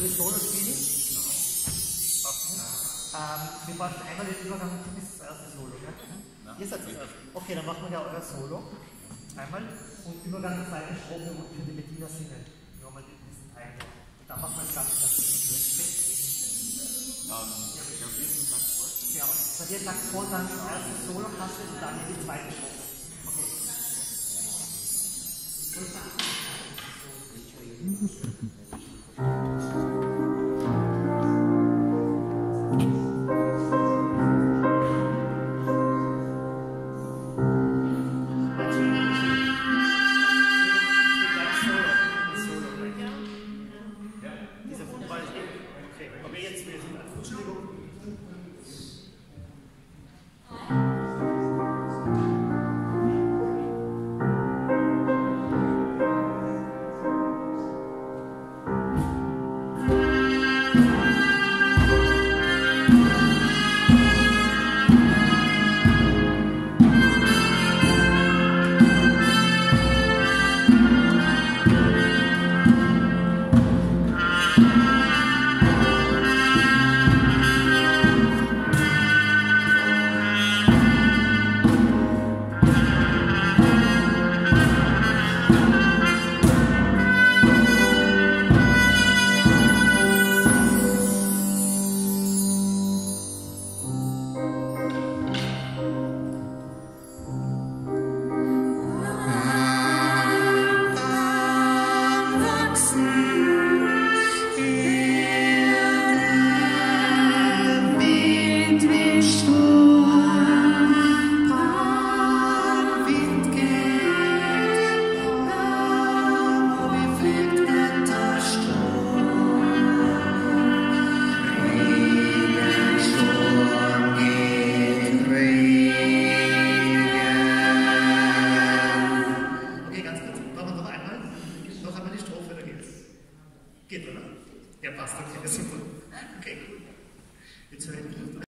das Solo spielen? Wir brauchen einmal den Übergang bis das erste Solo. Ja? Ihr seid das erste. Okay, dann machen wir ja euer Solo. Einmal und Übergang zur zweiten Strophe und für die Bettina singen. Nur mal diesen Teil. Und dann machen wir das Ganze das. Ja, bei dir sagt vor, dann das erste Solo hast du und dann in die zweite Strophe. Geht, oder? Ja, passt, okay, super. Okay, gut. Jetzt höre ich